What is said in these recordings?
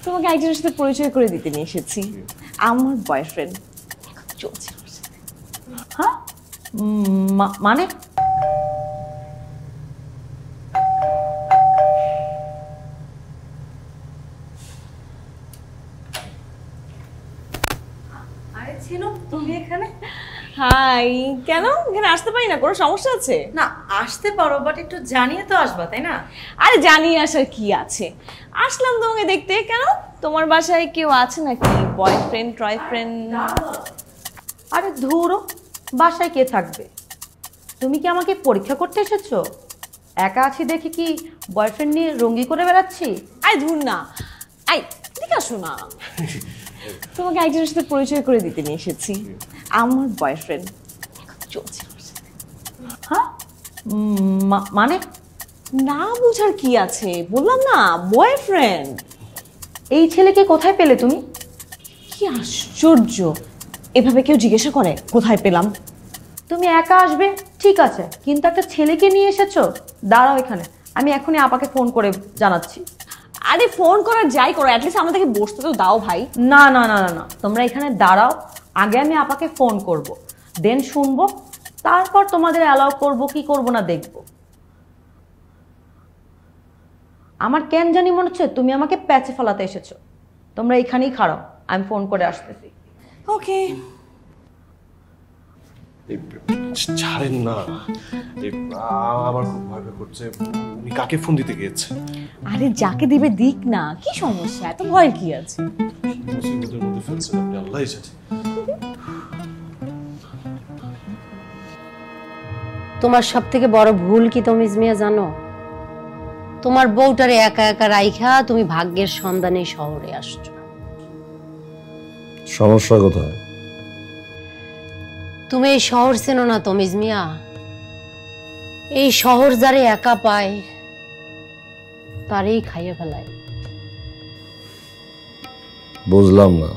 তোমাকে একজনের সাথে পরিচয় করে দিতে নিয়ে এসেছি, আমার বয়ফ্রেন্ড। চলছে। হ্যাঁ মানে তুমি এখানে? হাই, কেন এখানে আসতে পারি না? কোনো সমস্যা আছে? না, আসতে পারো, বাট একটু জানিয়ে তো আসবা, তাই না? আরে জানিয়ে আসার কি আছে, আসলাম তোমাকে দেখতে। কেন তোমার বাসায় কেউ আছে নাকি? বয়ফ্রেন্ড টয়ফ্রেন্ড? আরে ধুরো, বাসায় কে থাকবে? তুমি কি আমাকে পরীক্ষা করতে এসেছো? একা আছি দেখি কি বয়ফ্রেন্ড নিয়ে রঙ্গি করে বেড়াচ্ছি? আই ধুর না, আই ঠিক আসো না। তোমাকে একজনের সাথে পরিচয় করে দিতে নিয়ে এসেছি, আমার বয়ফ্রেন্ড। চলছে। হ্যাঁ মানে না বুঝার কি আছে, বললাম না বয়ফ্রেন্ড। এই ছেলেকে কোথায় পেলে তুমি? কি আশ্চর্য, এভাবে কেউ জিজ্ঞাসা করে কোথায় পেলাম? তুমি একা আসবে ঠিক আছে, কিন্তু একটা ছেলেকে নিয়ে এসেছো। দাঁড়াও এখানে, আমি এখনই আপাকে ফোন করে জানাচ্ছি। আরে ফোন করার যাই করো, অ্যাটলিস্ট আমাদেরকে বসতে তো দাও ভাই। না না না না না, তোমরা এখানে দাঁড়াও, আগে আমি আপাকে ফোন করব, দেন শুনবো, তারপর তোমাদের অ্যালাউ করব কি করব না দেখব। আমার কেন জানি মনে হচ্ছে তুমি আমাকে প্যাচে ফেলাতে এসেছো। তোমরা এখানেই খাড়াও, আমি ফোন করে আসতেছি। ওকে। ছাড়েন না, আমার খুব ভয় করছে। উনি কাকে ফোন দিতে গিয়েছে? আরে যাকে দিবে দিক না, কি সমস্যা, এত ভয় কি আছে? মুসিবতের মধ্যে ফেলছেন আপনি, আল্লাহই জানে। তোমার সব থেকে বড় ভুল কি তুমি মিয়া জানো? তোমার বউটারে একা একা রাইখা তুমি ভাগ্যের সন্ধানে শহরে আসছো। সমস্যা কোথায়? তুমি এই শহর চেনো না তমিজ মিয়া। এই শহর যারে একা পায় তারেই খাইয়ে ফেলায়। বুঝলাম না।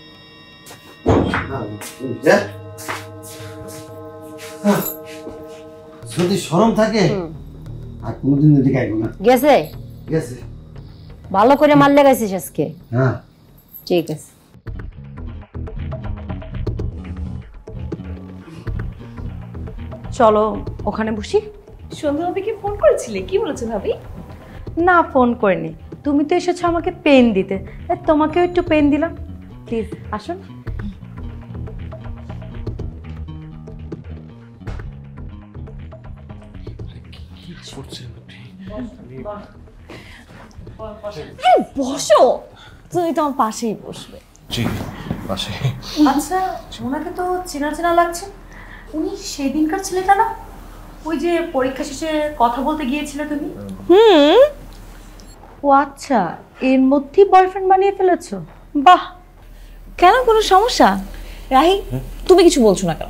যদি শরম থাকে আর কোনোদিন এদিকে আইবো না। গেছে গেছে। ভালো করে মারলে গেছিস আজকে? হ্যাঁ ঠিক আছে। চলো ওখানে বসি। সন্ধ্যা ভাবিকে ফোন করেছিলে, কি বলেছে ভাবি? না ফোন করিনি, তুমি তো এসেছো আমাকে পেন দিতে, তোমাকেও একটু পেন দিলাম। প্লিজ আসুন। বসো, তুমি তো আমার পাশেই বসবে। জি পাশে। আচ্ছা, ওনাকে তো চেনা চেনা লাগছে। উনি সেদিনকার ছেলেটা না, ওই যে পরীক্ষা শেষে কথা বলতে গিয়েছিল তুমি? ও আচ্ছা, এর মধ্যেই বয়ফ্রেন্ড বানিয়ে ফেলেছো। বাহ। কেন, কোনো সমস্যা? রাহি তুমি কিছু বলছো না কেন?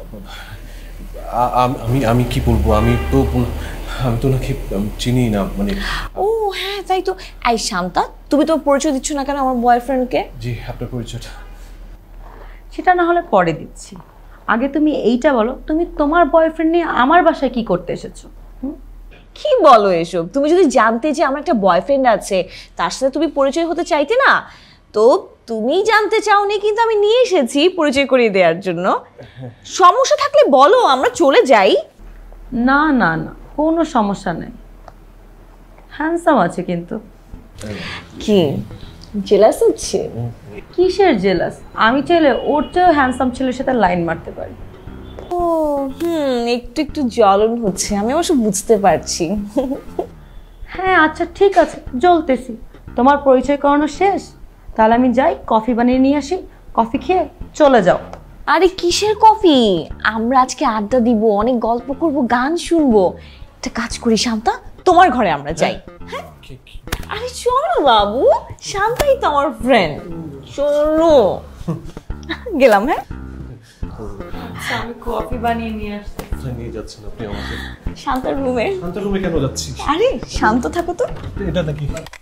আমি কি বলবো, আমি তো নাকি চিনি না, মানে। ও হ্যাঁ তাই তো। এই শান্তা, তুমি তো পরিচয় দিচ্ছ না কেন আমার বয়ফ্রেন্ডকে? জি, আপনার পরিচয়টা? সেটা না হলে পরে দিচ্ছি, আগে তুমি এইটা বলো, তুমি তোমার বয়ফ্রেন্ড নিয়ে আমার বাসায় কি করতে এসেছো? কি বলো এসব? তুমি যদি জানতে যে আমার একটা বয়ফ্রেন্ড আছে, তার সাথে তুমি পরিচয় হতে চাইতে না, তো তুমি জানতে চাওনি, কিন্তু আমি নিয়ে এসেছি পরিচয় করিয়ে দেওয়ার জন্য। সমস্যা থাকলে বলো, আমরা চলে যাই। না না না, কোনো সমস্যা নেই, হ্যান্ডসাম আছে কিন্তু। কি জেলাস হচ্ছে? কিসের জেলাস? আমি চাইলে ওর চেয়েও হ্যান্ডসাম ছেলের সাথে লাইন মারতে পারি। ও একটু একটু জ্বলন হচ্ছে, আমি অবশ্য বুঝতে পারছি। হ্যাঁ আচ্ছা ঠিক আছে, জ্বলতেছি। তোমার পরিচয় করানো শেষ, তাহলে আমি যাই কফি বানিয়ে নিয়ে আসি, কফি খেয়ে চলে যাও। আরে কিসের কফি? আমরা আজকে আড্ডা দিব, অনেক গল্প করব, গান শুনবো। একটা কাজ করি শান্তা, তোমার ঘরে আমরা যাই। হ্যাঁ আরে চলো বাবু, শান্তাই তো আমার ফ্রেন্ড, চলো। গেলাম। হ্যাঁ আমি কফি বানিয়ে নিয়ে আসছি। কোথায় নিয়ে যাচ্ছেন আপনি আমাকে? শান্তার রুমে। শান্তার রুমে কেন যাচ্ছি? আরে শান্ত থাকো তো। এটা নাকি